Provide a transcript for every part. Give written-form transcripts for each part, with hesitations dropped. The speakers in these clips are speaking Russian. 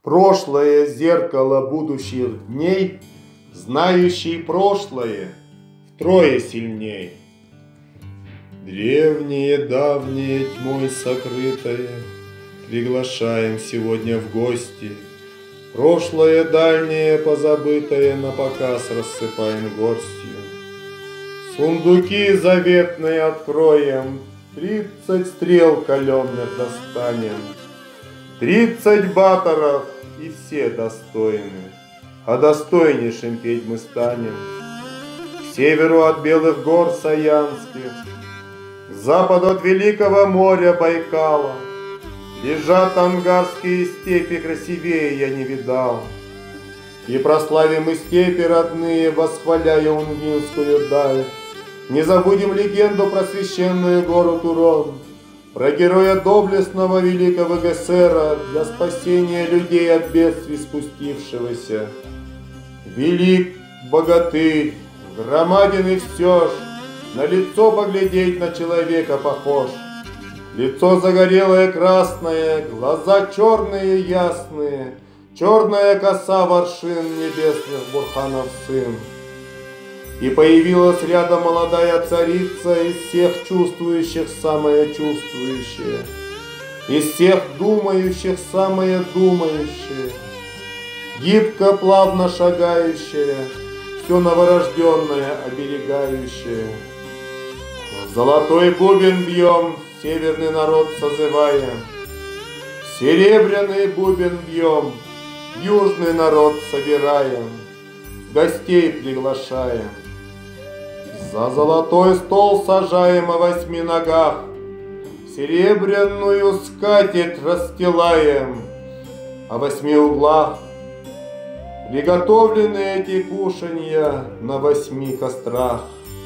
Прошлое зеркало будущих дней, знающий прошлое втрое сильней. Древнее, давнее, тьмой сокрытое, приглашаем сегодня в гости. Прошлое дальнее, позабытое, на показ рассыпаем горстью. Сундуки заветные откроем, 30 стрел каленных достанем, 30 баторов, и все достойны, а достойнейшим петь мы станем. К северу от белых гор Саянских, к западу от великого моря Байкала, лежат ангарские степи, красивее я не видал. И прославим мы степи родные, восхваляя Унгинскую даль. Не забудем легенду про священную гору Турон, про героя доблестного великого Гессера, для спасения людей от бедствий спустившегося. Велик богатырь, громаден и все ж, на лицо поглядеть на человека похож. Лицо загорелое красное, глаза черные ясные, черная коса воршин небесных Бурханов сын. И появилась рядом молодая царица, из всех чувствующих самая чувствующая, из всех думающих самая думающая, гибко, плавно шагающая, все новорожденное оберегающее. В золотой бубен бьем, северный народ созывая, в серебряный бубен бьем, южный народ собираем, гостей приглашаем. За золотой стол сажаем о 8 ногах, серебряную скатерть расстилаем о 8 углах. Приготовлены эти кушанья на 8 кострах.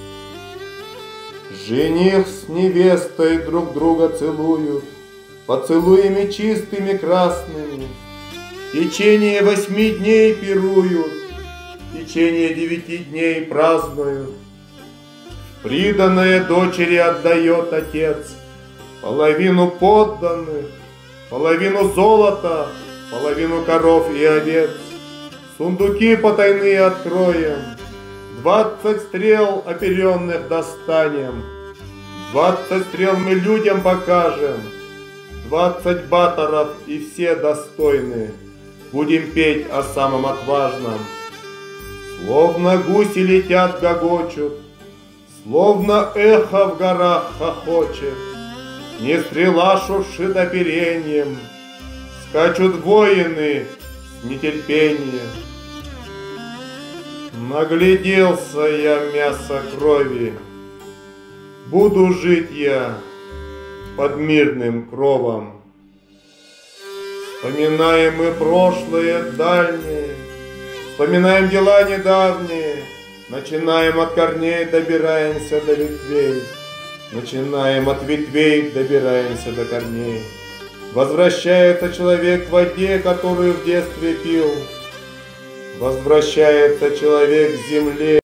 Жених с невестой друг друга целуют поцелуями чистыми красными. В течение 8 дней пируют, в течение 9 дней празднуют. Приданное дочери отдает отец, половину подданных, половину золота, половину коров и овец. Сундуки потайные откроем, 20 стрел оперенных достанем, 20 стрел мы людям покажем, 20 баторов, и все достойны, будем петь о самом отважном. Словно гуси летят, гогочут, словно эхо в горах хохочет, не стрела шуршит оперением, скачут воины с нетерпением. Нагляделся я мяса крови, буду жить я под мирным кровом. Вспоминаем мы прошлое дальнее, вспоминаем дела недавние, начинаем от корней, добираемся до ветвей, начинаем от ветвей, добираемся до корней. Возвращается человек к воде, которую в детстве пил, возвращается человек к земле.